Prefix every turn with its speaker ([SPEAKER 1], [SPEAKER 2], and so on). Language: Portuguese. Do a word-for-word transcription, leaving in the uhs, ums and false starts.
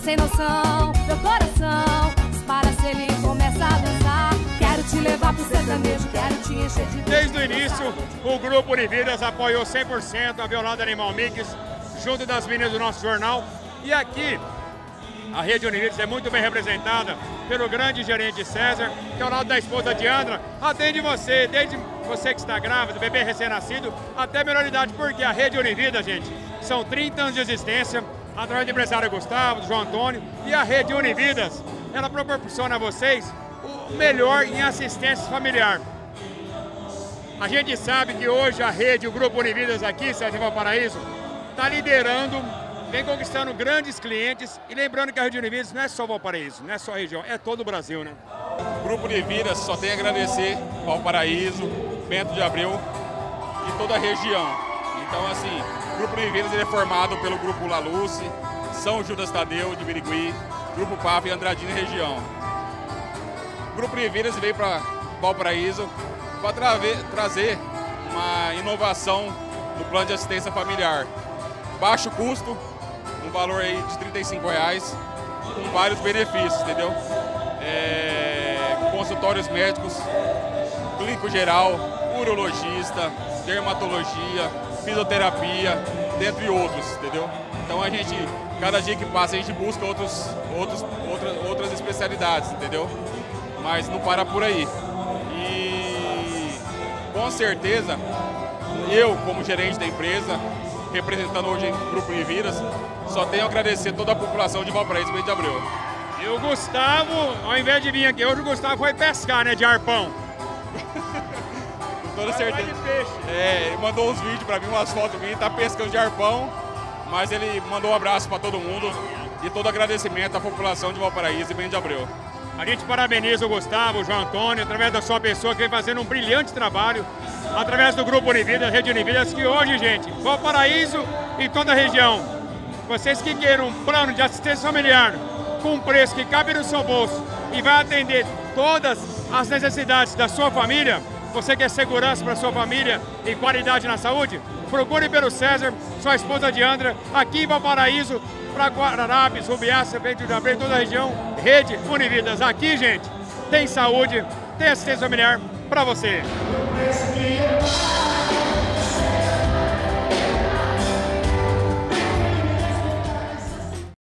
[SPEAKER 1] sem noção, meu coração dispara se ele começa a dançar. Quero te levar pro sertanejo, quero te encher de...
[SPEAKER 2] Desde o início, o Grupo Unividas apoiou cem por cento a Violada Animal Mix, junto das meninas do nosso jornal. E aqui, a Rede Unividas é muito bem representada pelo grande gerente César, que ao lado da esposa Diandra, atende você, desde você que está grávida, bebê recém-nascido, até a melhor idade, porque a Rede Unividas, gente, são trinta anos de existência, através do empresário Gustavo, do João Antônio, e a Rede Unividas, ela proporciona a vocês o melhor em assistência familiar. A gente sabe que hoje a rede, o Grupo Unividas aqui, César, em Valparaíso, está liderando, vem conquistando grandes clientes, e lembrando que a Rede Unividas não é só Valparaíso, não é só a região, é todo o Brasil, né?
[SPEAKER 3] O Grupo Unividas só tem a agradecer Valparaíso, Bento de Abreu e toda a região. Então, assim, o Grupo Unividas ele é formado pelo Grupo La Luce, São Judas Tadeu de Birigui, Grupo P A V e Andradina e região. O Grupo Unividas veio para Valparaíso para tra trazer uma inovação no plano de assistência familiar. Baixo custo, um valor aí de trinta e cinco reais, com vários benefícios, entendeu? É, consultórios médicos, clínico geral, urologista, dermatologia, fisioterapia, dentre outros, entendeu? Então a gente, cada dia que passa, a gente busca outros, outros, outras, outras especialidades, entendeu? Mas não para por aí. E com certeza, eu como gerente da empresa, representando hoje o Grupo Unividas, só tenho a agradecer toda a população de Valparaíso, Bento de Abreu.
[SPEAKER 2] E o Gustavo, ao invés de vir aqui hoje, o Gustavo foi pescar, né, de arpão.
[SPEAKER 3] Com toda certeza. É, ele mandou uns vídeos pra mim, umas fotos minhas, tá pescando de arpão, mas ele mandou um abraço para todo mundo e todo agradecimento à população de Valparaíso e Bento de Abreu.
[SPEAKER 2] A gente parabeniza o Gustavo, o João Antônio, através da sua pessoa que vem fazendo um brilhante trabalho, através do Grupo Unividas, Rede Unividas, que hoje, gente, Valparaíso e toda a região, vocês que queiram um plano de assistência familiar com um preço que cabe no seu bolso e vai atender todas as necessidades da sua família, você quer segurança para sua família e qualidade na saúde? Procure pelo César, sua esposa Diandra, aqui em Valparaíso, para Guararapes, Rubiácea, Bento de Abreu, toda a região, Rede Unividas. Aqui, gente, tem saúde, tem assistência familiar para você.